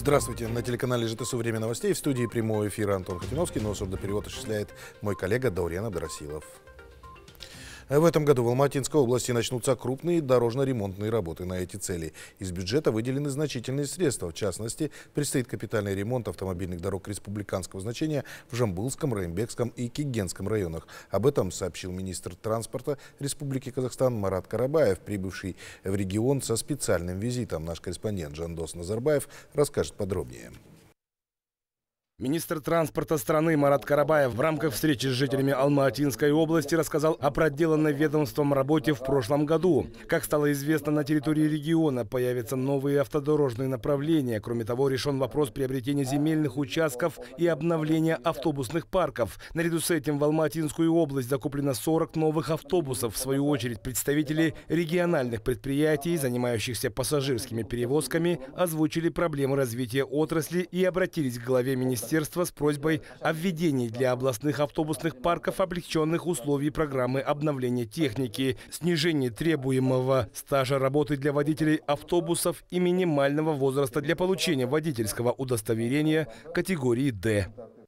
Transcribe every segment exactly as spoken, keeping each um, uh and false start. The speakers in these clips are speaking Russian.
Здравствуйте. На телеканале ЖТСУ «Время новостей». В студии прямого эфира Антон Хатиновский, но сурдоперевод осуществляет мой коллега Даурен Абдрасилов. В этом году в Алматинской области начнутся крупные дорожно-ремонтные работы. На эти цели из бюджета выделены значительные средства. В частности, предстоит капитальный ремонт автомобильных дорог республиканского значения в Жамбылском, Райымбекском и Кегенском районах. Об этом сообщил министр транспорта Республики Казахстан Марат Карабаев, прибывший в регион со специальным визитом. Наш корреспондент Жандос Назарбаев расскажет подробнее. Министр транспорта страны Марат Карабаев в рамках встречи с жителями Алматинской области рассказал о проделанной ведомством работе в прошлом году. Как стало известно, на территории региона появятся новые автодорожные направления. Кроме того, решен вопрос приобретения земельных участков и обновления автобусных парков. Наряду с этим в Алматинскую область закуплено сорок новых автобусов. В свою очередь, представители региональных предприятий, занимающихся пассажирскими перевозками, озвучили проблемы развития отрасли и обратились к главе министерства с просьбой о введении для областных автобусных парков облегченных условий программы обновления техники, снижения требуемого стажа работы для водителей автобусов и минимального возраста для получения водительского удостоверения категории «Д».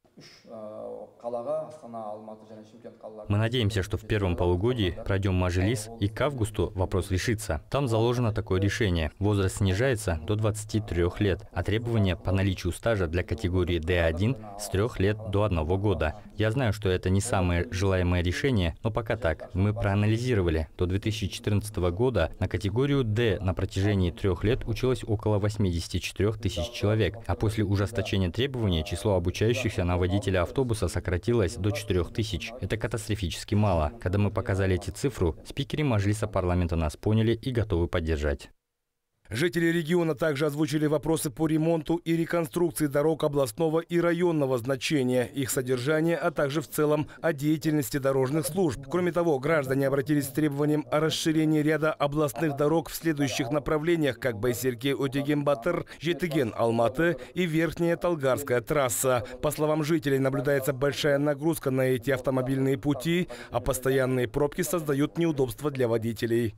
Мы надеемся, что в первом полугодии пройдем мажилис и к августу вопрос решится. Там заложено такое решение. Возраст снижается до двадцати трёх лет, а требования по наличию стажа для категории Д один с трёх лет до одного года. Я знаю, что это не самое желаемое решение, но пока так. Мы проанализировали. До две тысячи четырнадцатого года на категорию Д на протяжении трех лет училось около восьмидесяти четырёх тысяч человек, а после ужесточения требований число обучающихся на водителя автобуса сократилось до четырёх тысяч. Это катастрофически мало. Когда мы показали эти цифры, спикеры Мажилиса парламента нас поняли и готовы поддержать. Жители региона также озвучили вопросы по ремонту и реконструкции дорог областного и районного значения, их содержания, а также в целом о деятельности дорожных служб. Кроме того, граждане обратились с требованием о расширении ряда областных дорог в следующих направлениях, как Байсерке-Отеген-Батыр, Жетыген-Алматы и Верхняя Талгарская трасса. По словам жителей, наблюдается большая нагрузка на эти автомобильные пути, а постоянные пробки создают неудобства для водителей.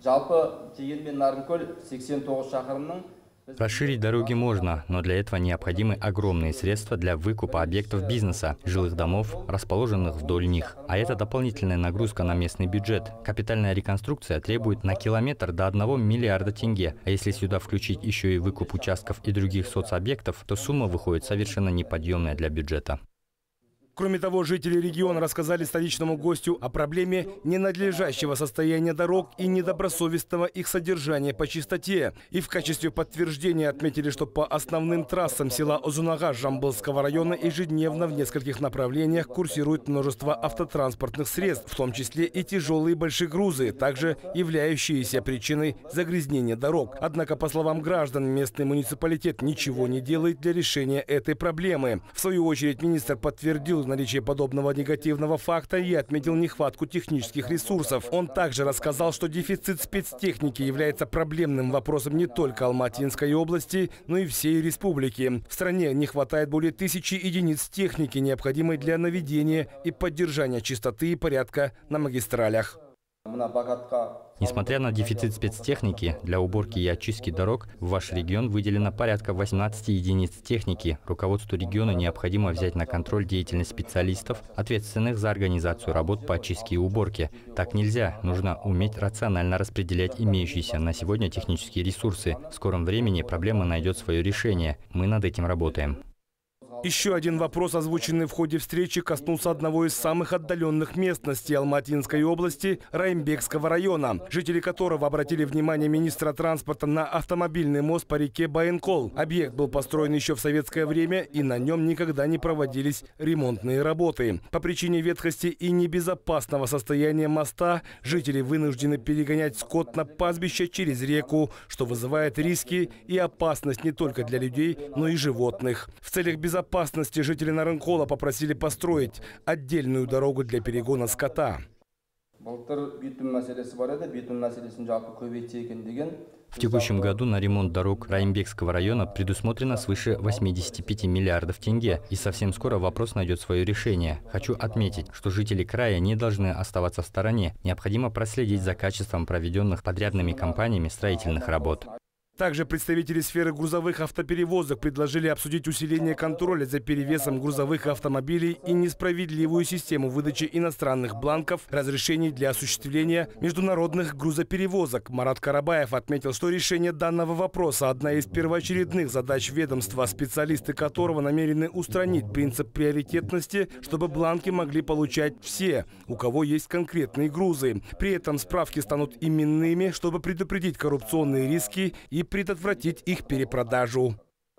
Расширить дороги можно, но для этого необходимы огромные средства для выкупа объектов бизнеса, жилых домов, расположенных вдоль них. А это дополнительная нагрузка на местный бюджет. Капитальная реконструкция требует на километр до одного миллиарда тенге. А если сюда включить еще и выкуп участков и других соцобъектов, то сумма выходит совершенно неподъемная для бюджета. Кроме того, жители региона рассказали столичному гостю о проблеме ненадлежащего состояния дорог и недобросовестного их содержания по чистоте. И в качестве подтверждения отметили, что по основным трассам села Озунага Жамбылского района ежедневно в нескольких направлениях курсирует множество автотранспортных средств, в том числе и тяжелые большегрузы, также являющиеся причиной загрязнения дорог. Однако, по словам граждан, местный муниципалитет ничего не делает для решения этой проблемы. В свою очередь, министр подтвердил наличие подобного негативного факта и отметил нехватку технических ресурсов. Он также рассказал, что дефицит спецтехники является проблемным вопросом не только Алматинской области, но и всей республики. В стране не хватает более тысячи единиц техники, необходимой для наведения и поддержания чистоты и порядка на магистралях. Несмотря на дефицит спецтехники, для уборки и очистки дорог в ваш регион выделено порядка восемнадцати единиц техники. Руководству региона необходимо взять на контроль деятельность специалистов, ответственных за организацию работ по очистке и уборке. Так нельзя. Нужно уметь рационально распределять имеющиеся на сегодня технические ресурсы. В скором времени проблема найдет свое решение. Мы над этим работаем. Еще один вопрос, озвученный в ходе встречи, коснулся одного из самых отдаленных местностей Алматинской области – Райымбекского района, жители которого обратили внимание министра транспорта на автомобильный мост по реке Байенкол. Объект был построен еще в советское время, и на нем никогда не проводились ремонтные работы. По причине ветхости и небезопасного состояния моста жители вынуждены перегонять скот на пастбище через реку, что вызывает риски и опасность не только для людей, но и животных. В целях безопасности Безопасности жители Нарынкола попросили построить отдельную дорогу для перегона скота. В текущем году на ремонт дорог Райымбекского района предусмотрено свыше восьмидесяти пяти миллиардов тенге, и совсем скоро вопрос найдет свое решение. Хочу отметить, что жители края не должны оставаться в стороне. Необходимо проследить за качеством проведенных подрядными компаниями строительных работ. Также представители сферы грузовых автоперевозок предложили обсудить усиление контроля за перевесом грузовых автомобилей и несправедливую систему выдачи иностранных бланков разрешений для осуществления международных грузоперевозок. Марат Карабаев отметил, что решение данного вопроса – одна из первоочередных задач ведомства, специалисты которого намерены устранить принцип приоритетности, чтобы бланки могли получать все, у кого есть конкретные грузы. При этом справки станут именными, чтобы предупредить коррупционные риски и предотвратить их перепродажу.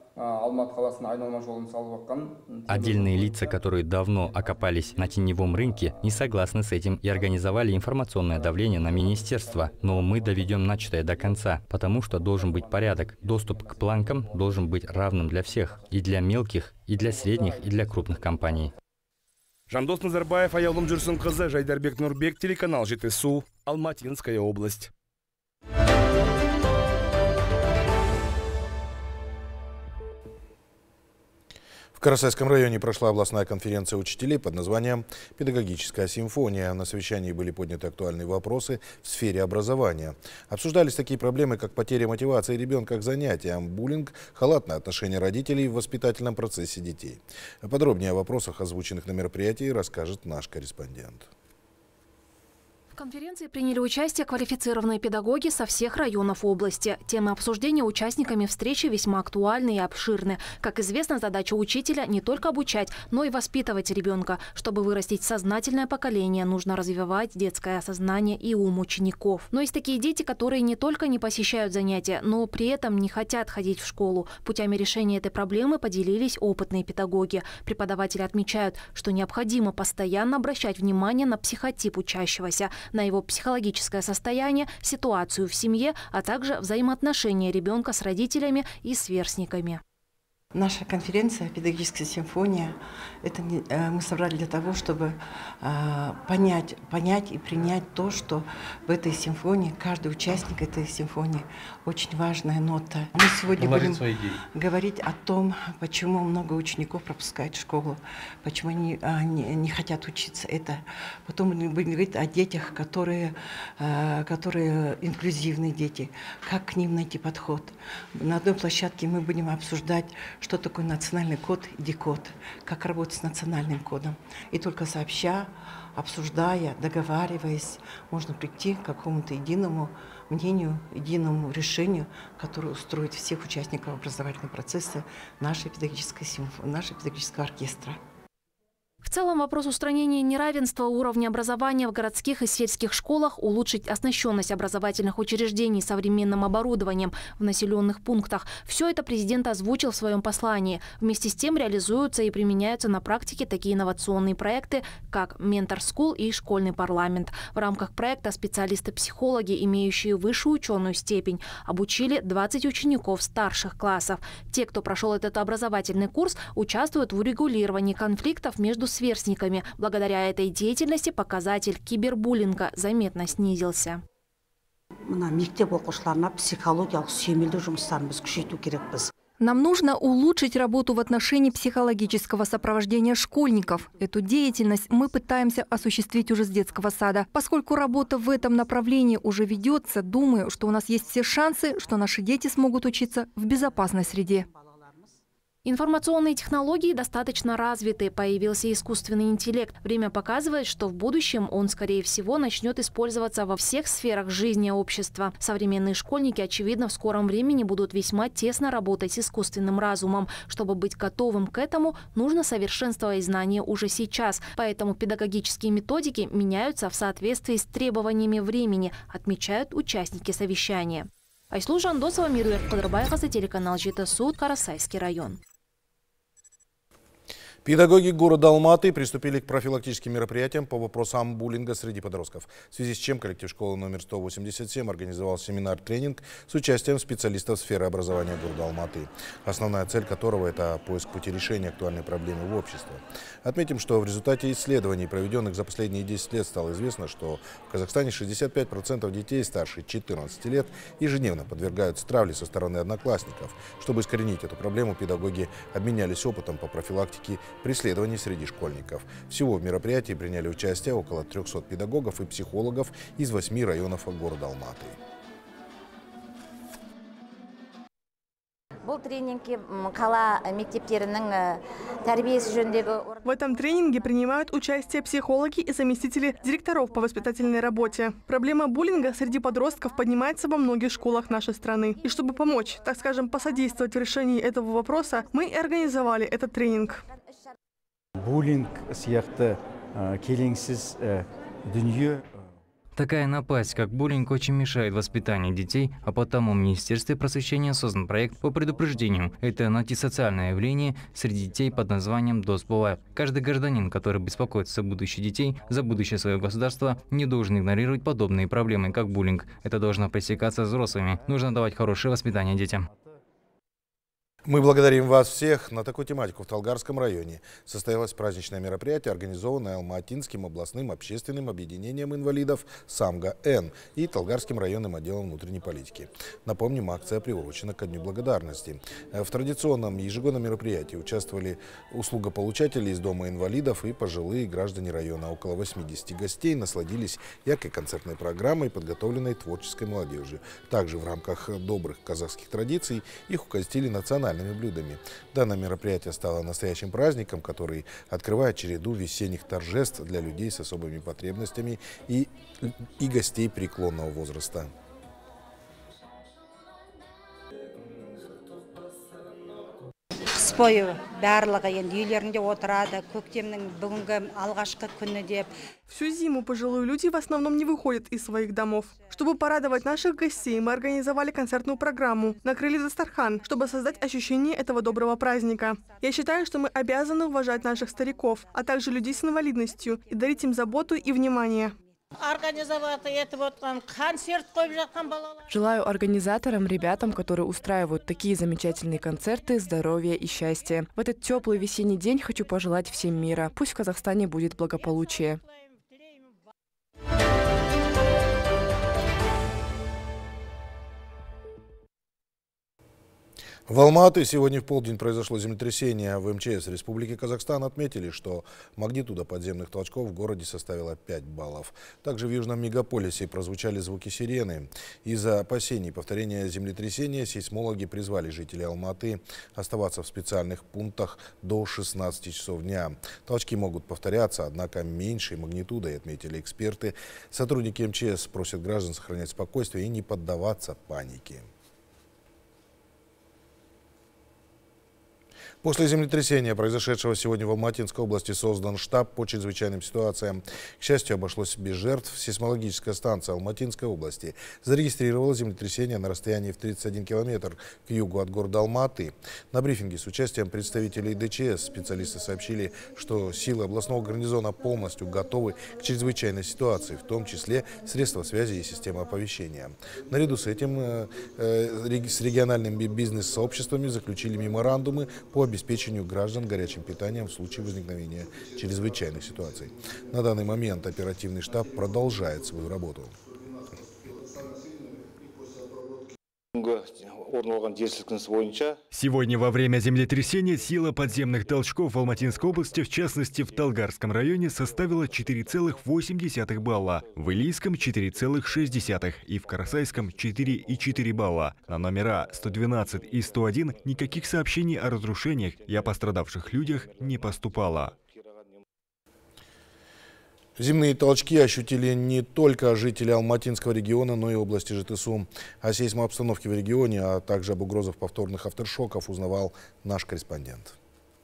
Отдельные лица, которые давно окопались на теневом рынке, не согласны с этим и организовали информационное давление на министерство. Но мы доведем начатое до конца, потому что должен быть порядок. Доступ к бланкам должен быть равным для всех. И для мелких, и для средних, и для крупных компаний. Жандос Назарбаев, Аялым Джурсынкызы, Жайдарбек Нурбек, телеканал ЖТСУ, Алматинская область. В Карасайском районе прошла областная конференция учителей под названием «Педагогическая симфония». На совещании были подняты актуальные вопросы в сфере образования. Обсуждались такие проблемы, как потеря мотивации ребенка к занятиям, буллинг, халатное отношение родителей в воспитательном процессе детей. Подробнее о вопросах, озвученных на мероприятии, расскажет наш корреспондент. В конференции приняли участие квалифицированные педагоги со всех районов области. Темы обсуждения участниками встречи весьма актуальны и обширны. Как известно, задача учителя не только обучать, но и воспитывать ребенка. Чтобы вырастить сознательное поколение, нужно развивать детское сознание и ум учеников. Но есть такие дети, которые не только не посещают занятия, но при этом не хотят ходить в школу. Путями решения этой проблемы поделились опытные педагоги. Преподаватели отмечают, что необходимо постоянно обращать внимание на психотип учащегося, на его психологическое состояние, ситуацию в семье, а также взаимоотношения ребенка с родителями и сверстниками. Наша конференция «Педагогическая симфония» это мы собрали для того, чтобы понять, понять и принять то, что в этой симфонии, каждый участник этой симфонии очень важная нота. Мы сегодня будем говорить о том, почему много учеников пропускают школу, почему они не, не хотят учиться. Это. Потом мы будем говорить о детях, которые, которые инклюзивные дети, как к ним найти подход. На одной площадке мы будем обсуждать, что такое национальный код и декод, как работать с национальным кодом. И только сообща, обсуждая, договариваясь, можно прийти к какому-то единому мнению, единому решению, которое устроит всех участников образовательного процесса нашей педагогической симфонии, нашего педагогического оркестра. В целом вопрос устранения неравенства уровня образования в городских и сельских школах, улучшить оснащенность образовательных учреждений современным оборудованием в населенных пунктах – все это президент озвучил в своем послании. Вместе с тем реализуются и применяются на практике такие инновационные проекты, как «Ментор Скул» и «Школьный парламент». В рамках проекта специалисты-психологи, имеющие высшую ученую степень, обучили двадцать учеников старших классов. Те, кто прошел этот образовательный курс, участвуют в урегулировании конфликтов между сверстниками. Благодаря этой деятельности показатель кибербуллинга заметно снизился. Нам нужно улучшить работу в отношении психологического сопровождения школьников. Эту деятельность мы пытаемся осуществить уже с детского сада. Поскольку работа в этом направлении уже ведется, думаю, что у нас есть все шансы, что наши дети смогут учиться в безопасной среде. Информационные технологии достаточно развиты, появился искусственный интеллект. Время показывает, что в будущем он, скорее всего, начнет использоваться во всех сферах жизни общества. Современные школьники, очевидно, в скором времени будут весьма тесно работать с искусственным разумом. Чтобы быть готовым к этому, нужно совершенствовать знания уже сейчас. Поэтому педагогические методики меняются в соответствии с требованиями времени, отмечают участники совещания. Айслу Жандосова, Мируэр Кудырбайқызы, телеканал ЖТСУ, Карасайский район. Педагоги города Алматы приступили к профилактическим мероприятиям по вопросам буллинга среди подростков, в связи с чем коллектив школы номер сто восемьдесят семь организовал семинар-тренинг с участием специалистов сферы образования города Алматы, основная цель которого – это поиск пути решения актуальной проблемы в обществе. Отметим, что в результате исследований, проведенных за последние десять лет, стало известно, что в Казахстане шестьдесят пять процентов детей старше четырнадцати лет ежедневно подвергаются травле со стороны одноклассников. Чтобы искоренить эту проблему, педагоги обменялись опытом по профилактике преследований среди школьников. Всего в мероприятии приняли участие около трёхсот педагогов и психологов из восьми районов города Алматы. В этом тренинге принимают участие психологи и заместители директоров по воспитательной работе. Проблема буллинга среди подростков поднимается во многих школах нашей страны. И чтобы помочь, так скажем, посодействовать в решении этого вопроса, мы и организовали этот тренинг. Буллинг сияқты келеңсіз дүние. Такая напасть, как буллинг, очень мешает воспитанию детей, а потому в Министерстве просвещения создан проект по предупреждению. Это антисоциальное явление среди детей под названием «Доспула». Каждый гражданин, который беспокоится за будущее детей, за будущее своего государства, не должен игнорировать подобные проблемы, как буллинг. Это должно пресекаться взрослыми. Нужно давать хорошее воспитание детям. Мы благодарим вас всех. На такую тематику в Талгарском районе состоялось праздничное мероприятие, организованное Алма-Атинским областным общественным объединением инвалидов «Самга-Н» и Талгарским районным отделом внутренней политики. Напомним, акция приурочена ко Дню благодарности. В традиционном ежегодном мероприятии участвовали услугополучатели из Дома инвалидов и пожилые граждане района. Около восьмидесяти гостей насладились яркой концертной программой, подготовленной творческой молодежью. Также в рамках добрых казахских традиций их угостили национальными блюдами. Данное мероприятие стало настоящим праздником, который открывает череду весенних торжеств для людей с особыми потребностями и, и гостей преклонного возраста. Всю зиму пожилые люди в основном не выходят из своих домов. Чтобы порадовать наших гостей, мы организовали концертную программу, накрыли дастархан, чтобы создать ощущение этого доброго праздника. Я считаю, что мы обязаны уважать наших стариков, а также людей с инвалидностью и дарить им заботу и внимание. Желаю организаторам, ребятам, которые устраивают такие замечательные концерты, здоровья и счастья. В этот теплый весенний день хочу пожелать всем мира. Пусть в Казахстане будет благополучие. В Алма-Аты сегодня в полдень произошло землетрясение. В эм че эс Республики Казахстан отметили, что магнитуда подземных толчков в городе составила пять баллов. Также в южном мегаполисе прозвучали звуки сирены. Из-за опасений повторения землетрясения сейсмологи призвали жителей Алма-Аты оставаться в специальных пунктах до шестнадцати часов дня. Толчки могут повторяться, однако меньшей магнитудой, отметили эксперты. Сотрудники эм че эс просят граждан сохранять спокойствие и не поддаваться панике. После землетрясения, произошедшего сегодня в Алма-Атинской области, создан штаб по чрезвычайным ситуациям. К счастью, обошлось без жертв. Сейсмологическая станция Алма-Атинской области зарегистрировала землетрясение на расстоянии в тридцать один километр к югу от города Алма-Аты. На брифинге с участием представителей дэ че эс специалисты сообщили, что силы областного гарнизона полностью готовы к чрезвычайной ситуации, в том числе средства связи и система оповещения. Наряду с этим э, э, с региональными бизнес-сообществами заключили меморандумы по обеспечению граждан горячим питанием в случае возникновения чрезвычайных ситуаций. На данный момент оперативный штаб продолжает свою работу. Сегодня во время землетрясения сила подземных толчков в Алматинской области, в частности в Талгарском районе, составила четыре целых восемь десятых балла, в Илийском четыре целых шесть десятых и в Карасайском четыре и четыре балла. На номера сто двенадцать и сто один никаких сообщений о разрушениях и о пострадавших людях не поступало. Земные толчки ощутили не только жители Алматинского региона, но и области Жетысу. О сейсмообстановке в регионе, а также об угрозах повторных авторшоков узнавал наш корреспондент.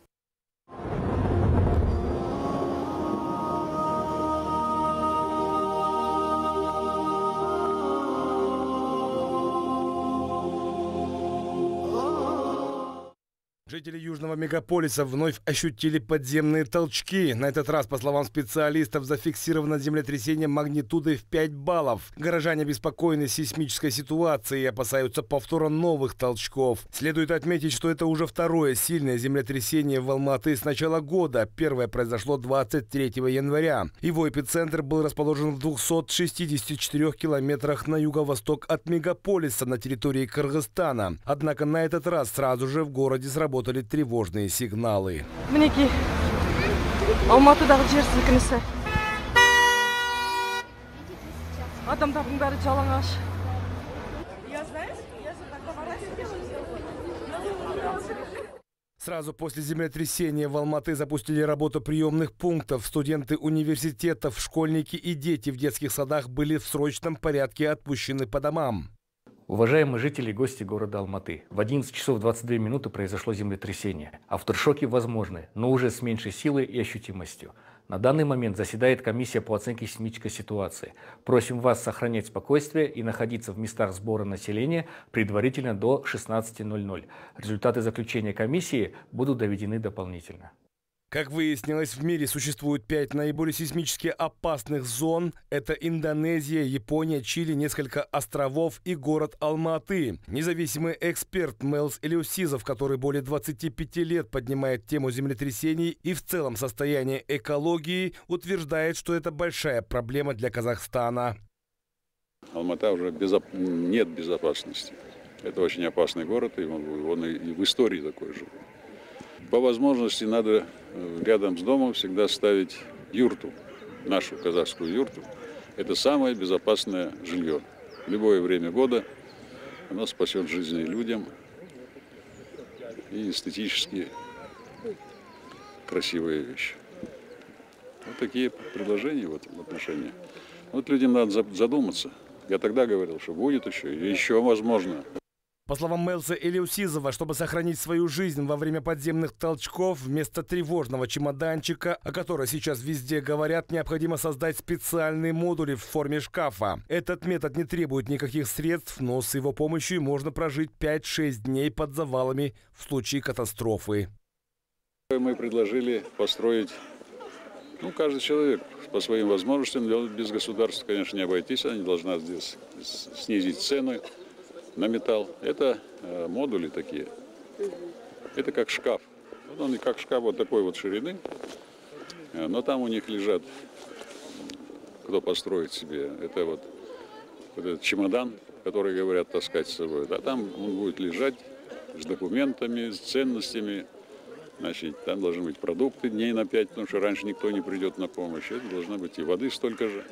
Жители южного мегаполиса вновь ощутили подземные толчки. На этот раз, по словам специалистов, зафиксировано землетрясение магнитудой в пять баллов. Горожане обеспокоены сейсмической ситуацией и опасаются повтора новых толчков. Следует отметить, что это уже второе сильное землетрясение в Алма-Аты с начала года. Первое произошло двадцать третьего января. Его эпицентр был расположен в двухстах шестидесяти четырёх километрах на юго-восток от мегаполиса на территории Кыргызстана. Однако на этот раз сразу же в городе сработали тревожные сигналы. Мінекей, Алматыдағы жер сілкінісі. Адамдардың бәрі жалаңаш. Я знаю, я же так поворачиваюсь. Сразу после землетрясения в Алматы запустили работу приемных пунктов. Студенты университетов, школьники и дети в детских садах были в срочном порядке отпущены по домам. Уважаемые жители и гости города Алматы, в одиннадцать часов двадцать две минуты произошло землетрясение. Авторшоки возможны, но уже с меньшей силой и ощутимостью. На данный момент заседает комиссия по оценке сейсмической ситуации. Просим вас сохранять спокойствие и находиться в местах сбора населения предварительно до шестнадцати ноль-ноль. Результаты заключения комиссии будут доведены дополнительно. Как выяснилось, в мире существует пять наиболее сейсмически опасных зон. Это Индонезия, Япония, Чили, несколько островов и город Алматы. Независимый эксперт Мэлс Элеусизов, который более двадцати пяти лет поднимает тему землетрясений и в целом состояние экологии, утверждает, что это большая проблема для Казахстана. Алмата уже безоп... нет безопасности. Это очень опасный город, и он, он и в истории такой же. По возможности надо рядом с домом всегда ставить юрту, нашу казахскую юрту. Это самое безопасное жилье. В любое время года оно спасет жизни людям и эстетически красивые вещи. Вот такие предложения в этом отношении. Вот людям надо задуматься. Я тогда говорил, что будет еще, и еще возможно. По словам Мэлса Элеусизова, чтобы сохранить свою жизнь во время подземных толчков, вместо тревожного чемоданчика, о котором сейчас везде говорят, необходимо создать специальные модули в форме шкафа. Этот метод не требует никаких средств, но с его помощью можно прожить пять-шесть дней под завалами в случае катастрофы. Мы предложили построить, ну, каждый человек по своим возможностям, без государства, конечно, не обойтись, они должны здесь снизить цены на металл. Это э, модули такие. Это как шкаф. Вот он и как шкаф вот такой вот ширины. Э, но там у них лежат, кто построит себе, это вот, вот этот чемодан, который, говорят, таскать с собой. А там он будет лежать с документами, с ценностями. Значит, там должны быть продукты дней на пять, потому что раньше никто не придет на помощь. Это должна быть и воды столько же,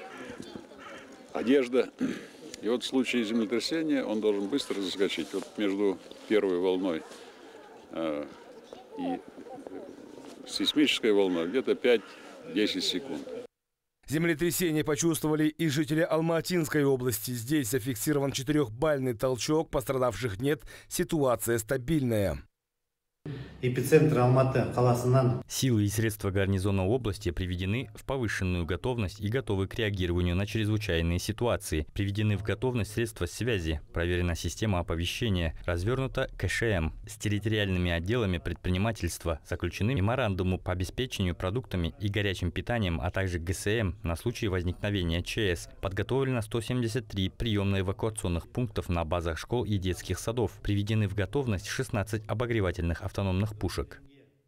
одежда. И вот в случае землетрясения он должен быстро заскочить. Вот между первой волной э, и сейсмической волной где-то пять-десять секунд. Землетрясение почувствовали и жители Алматинской области. Здесь зафиксирован четырехбальный толчок, пострадавших нет, ситуация стабильная. Эпицентр Алматы қаласынан. Силы и средства гарнизона области приведены в повышенную готовность и готовы к реагированию на чрезвычайные ситуации. Приведены в готовность средства связи, проверена система оповещения, развернута ка ша эм. С территориальными отделами предпринимательства заключены меморандумы по обеспечению продуктами и горячим питанием, а также гэ эс эм на случай возникновения че эс. Подготовлено сто семьдесят три приемно-эвакуационных пунктов на базах школ и детских садов. Приведены в готовность шестнадцать обогревательных автономных пушек.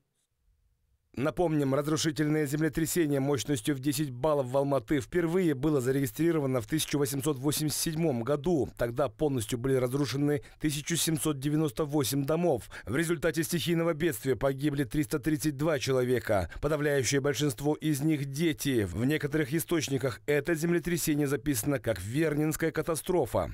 Напомним, разрушительное землетрясение мощностью в десять баллов в Алматы впервые было зарегистрировано в тысяча восемьсот восемьдесят седьмом году. Тогда полностью были разрушены тысяча семьсот девяносто восемь домов. В результате стихийного бедствия погибли триста тридцать два человека. Подавляющее большинство из них дети. В некоторых источниках это землетрясение записано как Вернинская катастрофа.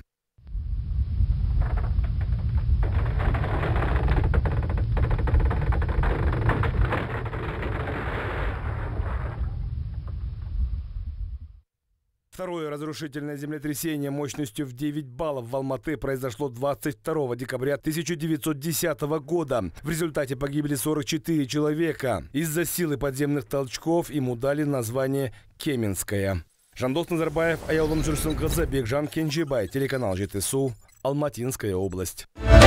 Второе разрушительное землетрясение мощностью в девять баллов в Алматы произошло двадцать второго декабря тысяча девятьсот десятого года. В результате погибли сорок четыре человека. Из-за силы подземных толчков ему дали название Кеменская. Жандос Назарбаев, Аялом Журсункадзе, Бекжан Кенджибай, телеканал ЖТСУ, Алматинская область.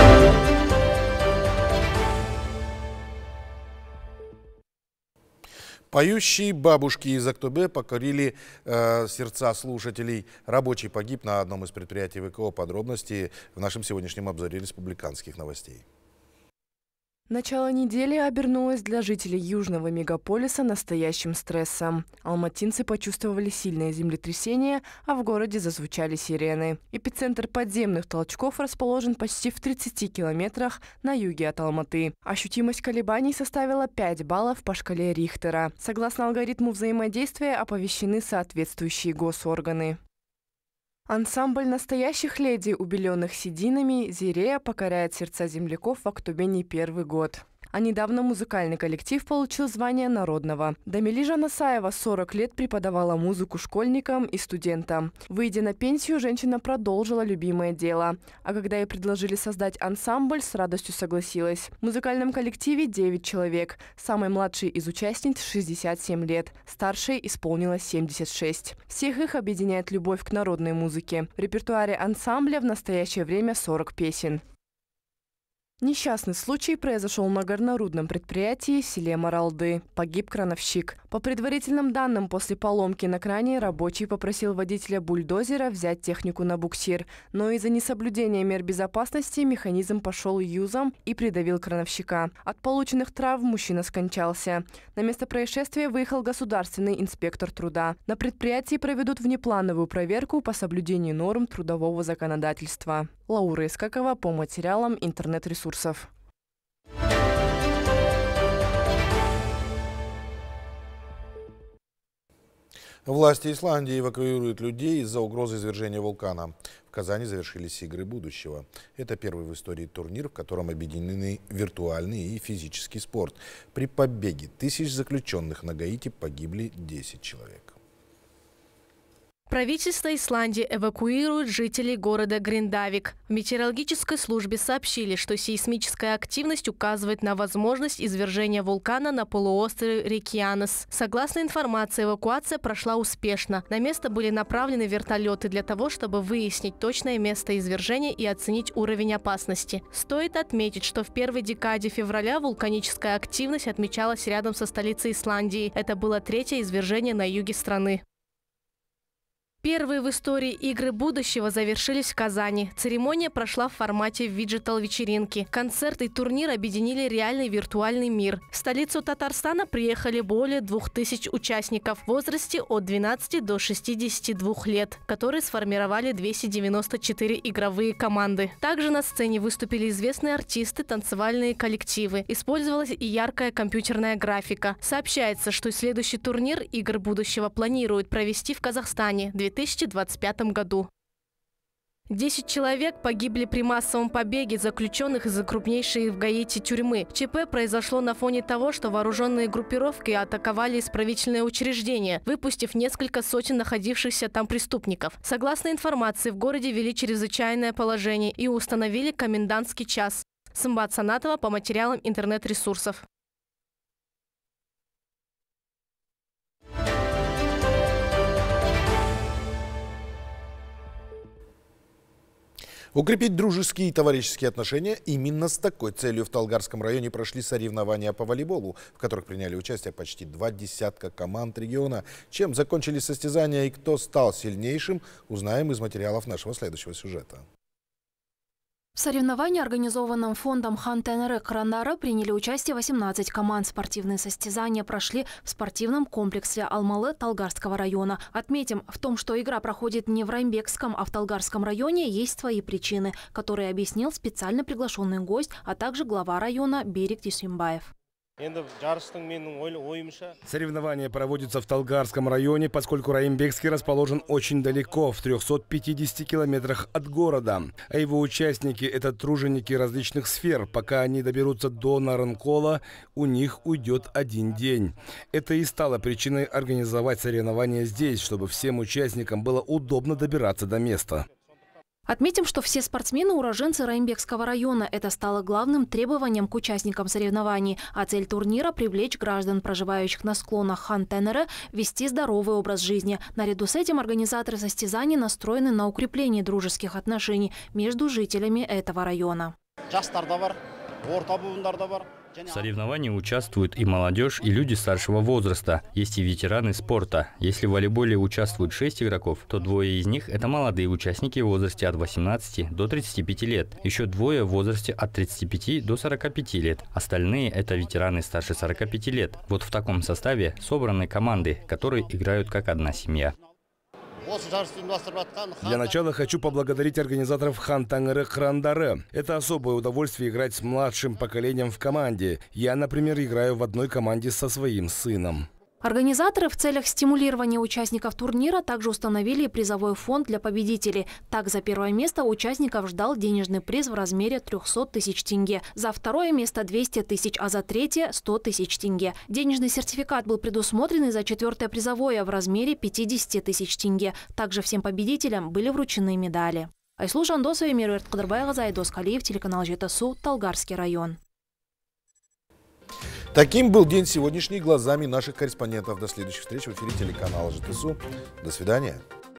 Поющие бабушки из Актобе покорили э, сердца слушателей. Рабочий погиб на одном из предприятий вэ ка о. Подробности в нашем сегодняшнем обзоре республиканских новостей. Начало недели обернулось для жителей южного мегаполиса настоящим стрессом. Алматинцы почувствовали сильное землетрясение, а в городе зазвучали сирены. Эпицентр подземных толчков расположен почти в тридцати километрах на юге от Алматы. Ощутимость колебаний составила пять баллов по шкале Рихтера. Согласно алгоритму взаимодействия оповещены соответствующие госорганы. Ансамбль настоящих леди, убеленных сединами, Зирея покоряет сердца земляков в Актобе не первый год. А недавно музыкальный коллектив получил звание народного. Дамили Жанасаева сорок лет преподавала музыку школьникам и студентам. Выйдя на пенсию, женщина продолжила любимое дело. А когда ей предложили создать ансамбль, с радостью согласилась. В музыкальном коллективе девять человек. Самой младшей из участниц шестьдесят семь лет. Старшей исполнилось семьдесят шесть. Всех их объединяет любовь к народной музыке. В репертуаре ансамбля в настоящее время сорок песен. Несчастный случай произошел на горнорудном предприятии в селе Маралды. Погиб крановщик. По предварительным данным, после поломки на кране рабочий попросил водителя бульдозера взять технику на буксир. Но из-за несоблюдения мер безопасности механизм пошел юзом и придавил крановщика. От полученных травм мужчина скончался. На место происшествия выехал государственный инспектор труда. На предприятии проведут внеплановую проверку по соблюдению норм трудового законодательства. Лаура Искакова по материалам интернет-ресурсов. Власти Исландии эвакуируют людей из-за угрозы извержения вулкана. В Казани завершились игры будущего. Это первый в истории турнир, в котором объединены виртуальный и физический спорт. При побеге тысяч заключенных на Гаити погибли десять человек. Правительство Исландии эвакуирует жителей города Гриндавик. В метеорологической службе сообщили, что сейсмическая активность указывает на возможность извержения вулкана на полуострове Рейкьянес. Согласно информации, эвакуация прошла успешно. На место были направлены вертолеты для того, чтобы выяснить точное место извержения и оценить уровень опасности. Стоит отметить, что в первой декаде февраля вулканическая активность отмечалась рядом со столицей Исландии. Это было третье извержение на юге страны. Первые в истории игры будущего завершились в Казани. Церемония прошла в формате виджитал-вечеринки. Концерт и турнир объединили реальный и виртуальный мир. В столицу Татарстана приехали более двух тысяч участников в возрасте от двенадцати до шестидесяти двух лет, которые сформировали двести девяносто четыре игровые команды. Также на сцене выступили известные артисты, танцевальные коллективы. Использовалась и яркая компьютерная графика. Сообщается, что следующий турнир игр будущего планируют провести в Казахстане в две тысячи двадцать пятом году. Десять человек погибли при массовом побеге заключенных из крупнейшей в Гаити тюрьмы. ЧП произошло на фоне того, что вооруженные группировки атаковали исправительное учреждение, выпустив несколько сотен находившихся там преступников. Согласно информации, в городе ввели чрезвычайное положение и установили комендантский час. Сымбат Санатова по материалам интернет-ресурсов. Укрепить дружеские и товарищеские отношения – именно с такой целью в Талгарском районе прошли соревнования по волейболу, в которых приняли участие почти два десятка команд региона. Чем закончились состязания и кто стал сильнейшим, узнаем из материалов нашего следующего сюжета. В соревновании, организованном фондом Хан Тенере Кранара, приняли участие восемнадцать команд. Спортивные состязания прошли в спортивном комплексе Алмалы Талгарского района. Отметим, в том, что игра проходит не в Раймбекском, а в Талгарском районе, есть свои причины, которые объяснил специально приглашенный гость, а также глава района Берик Дюсимбаев. Соревнования проводятся в Талгарском районе, поскольку Раймбекский расположен очень далеко, в трёхстах пятидесяти километрах от города. А его участники – это труженики различных сфер. Пока они доберутся до Наранкола, у них уйдет один день. Это и стало причиной организовать соревнования здесь, чтобы всем участникам было удобно добираться до места. Отметим, что все спортсмены – уроженцы Раймбекского района. Это стало главным требованием к участникам соревнований. А цель турнира – привлечь граждан, проживающих на склонах Хан Тенере, вести здоровый образ жизни. Наряду с этим организаторы состязаний настроены на укрепление дружеских отношений между жителями этого района. В соревновании участвуют и молодежь, и люди старшего возраста. Есть и ветераны спорта. Если в волейболе участвуют шесть игроков, то двое из них – это молодые участники в возрасте от восемнадцати до тридцати пяти лет. Еще двое в возрасте от тридцати пяти до сорока пяти лет. Остальные – это ветераны старше сорока пяти лет. Вот в таком составе собраны команды, которые играют как одна семья. Для начала хочу поблагодарить организаторов Хан Тенере Крандаре. Это особое удовольствие играть с младшим поколением в команде. Я, например, играю в одной команде со своим сыном. Организаторы в целях стимулирования участников турнира также установили призовой фонд для победителей. Так, за первое место участников ждал денежный приз в размере трёхсот тысяч тенге, за второе место двести тысяч, а за третье – сто тысяч тенге. Денежный сертификат был предусмотрен и за четвертое призовое в размере пятидесяти тысяч тенге. Также всем победителям были вручены медали. Айслу Жандосова, Меруэрт Кыдырбайгызы, Айдос Калиев, телеканал Жетысу, Талгарский район. Таким был день сегодняшний глазами наших корреспондентов. До следующих встреч в эфире телеканала Жетысу. До свидания.